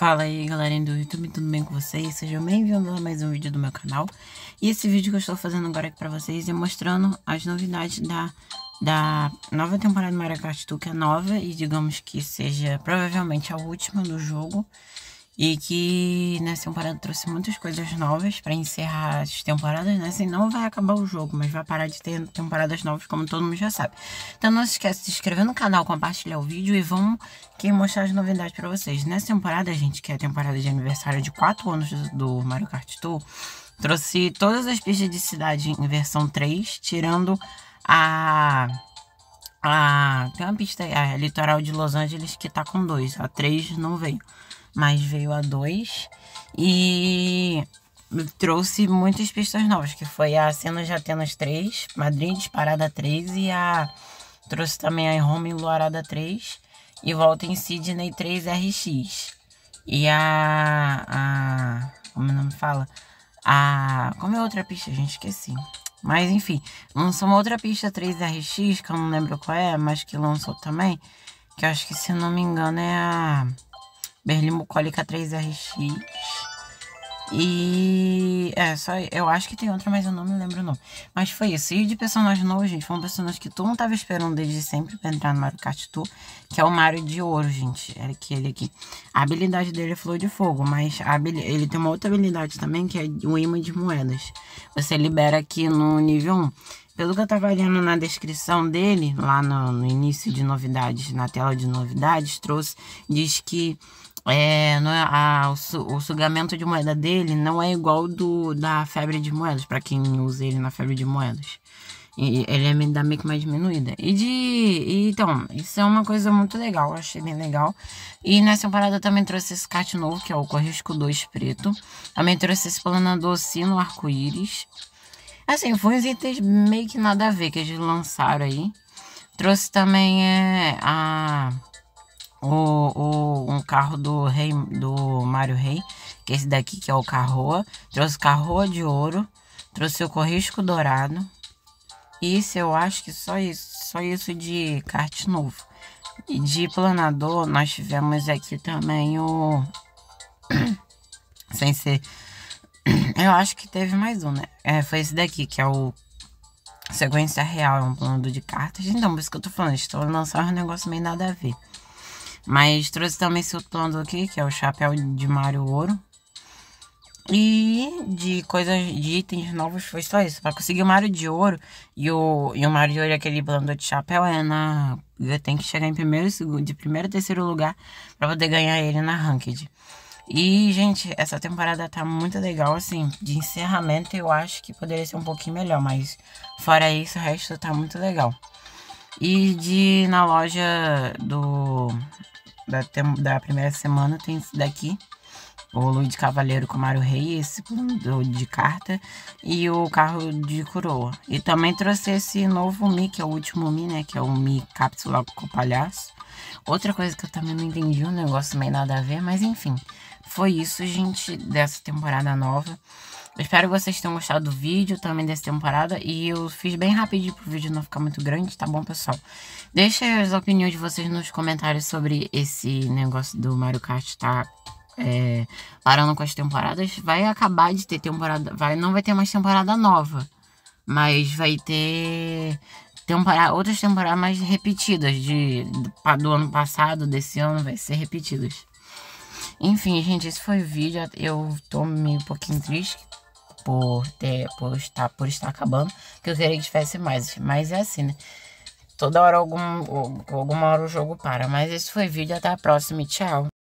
Fala aí, galerinha do YouTube, tudo bem com vocês? Sejam bem-vindos a mais um vídeo do meu canal. E esse vídeo que eu estou fazendo agora aqui pra vocês é mostrando as novidades da nova temporada do Mario Kart Tour, que é nova e digamos que seja provavelmente a última do jogo. E que nessa temporada trouxe muitas coisas novas pra encerrar as temporadas, né? Assim, não vai acabar o jogo, mas vai parar de ter temporadas novas, como todo mundo já sabe. Então não se esqueça de se inscrever no canal, compartilhar o vídeo e vamos mostrar as novidades pra vocês. Nessa temporada, gente, que é a temporada de aniversário de 4 anos do Mario Kart Tour, trouxe todas as pistas de cidade em versão 3, tirando tem uma pista aí, a litoral de Los Angeles, que tá com 2, a 3 não veio. Mas veio a 2 e trouxe muitas pistas novas, que foi a Cenas de Atenas 3, Madrid Disparada 3 e trouxe também a Roma Enluarada 3 e Volta em Sydney 3 RX. E como não me fala? Como é outra pista, gente? Esqueci. Mas enfim, lançou uma outra pista 3RX, que eu não lembro qual é, mas que lançou também, que eu acho que, se não me engano, é a Berlim Bucólica 3RX. E eu acho que tem outra, mas eu não me lembro o nome. Mas foi isso. E de personagem novo, gente, foi um personagem que todo mundo tava esperando desde sempre pra entrar no Mario Kart Tour, que é o Mario de Ouro, gente. É aquele aqui. A habilidade dele é Flor de Fogo, mas ele tem uma outra habilidade também, que é o imã de moedas. Você libera aqui no nível 1. Pelo que eu tava lendo na descrição dele, lá no início de novidades, na tela de novidades, diz que o sugamento de moeda dele não é igual da febre de moedas, para quem usa ele na febre de moedas. E ele dá meio que uma diminuída. Então, isso é uma coisa muito legal, eu achei bem legal. E nessa temporada também trouxe esse kart novo, que é o Corrisco 2 preto. Também trouxe esse planador sino arco-íris. Assim, foi uns itens meio que nada a ver que eles lançaram aí. Trouxe também um carro do Mario Rei, que é esse daqui, que é o Carroa. Trouxe o Carroa de Ouro. Trouxe o Corrisco Dourado. E isso, eu acho que só isso de kart novo. E de planador, nós tivemos aqui também sem ser... Eu acho que teve mais um, né? Foi esse daqui, que é o Sequência Real, é um planador de cartas. Então, por isso que eu tô falando, estou lançando um negócio meio nada a ver. Mas trouxe também esse outro planador aqui, que é o Chapéu de Mario Ouro. E de itens novos foi só isso. Pra conseguir o Mario de Ouro e o Mario de Ouro, aquele planador de chapéu, tem que chegar em primeiro a terceiro lugar pra poder ganhar ele na Ranked. E, gente, essa temporada tá muito legal, assim, de encerramento eu acho que poderia ser um pouquinho melhor, mas fora isso, o resto tá muito legal. E na loja da primeira semana tem esse daqui, o Luigi Cavaleiro com Mario Rei, esse de carta e o carro de coroa. E também trouxe esse novo Mi, que é o último Mi, né, que é o Mi Cápsula com o palhaço. Outra coisa que eu também não entendi, um negócio meio nada a ver, mas enfim. Foi isso, gente, dessa temporada nova. Eu espero que vocês tenham gostado do vídeo também dessa temporada. E eu fiz bem rapidinho pro vídeo não ficar muito grande, tá bom, pessoal? Deixa as opiniões de vocês nos comentários sobre esse negócio do Mario Kart parando com as temporadas. Vai acabar de ter temporada, não vai ter mais temporada nova, mas vai ter outras temporadas mais repetidas do ano passado, desse ano, vai ser repetidas. Enfim, gente, esse foi o vídeo. Eu tô meio um pouquinho triste por estar acabando, porque eu queria que tivesse mais, mas é assim, né? Toda hora alguma hora o jogo para. Mas esse foi o vídeo, até a próxima e tchau.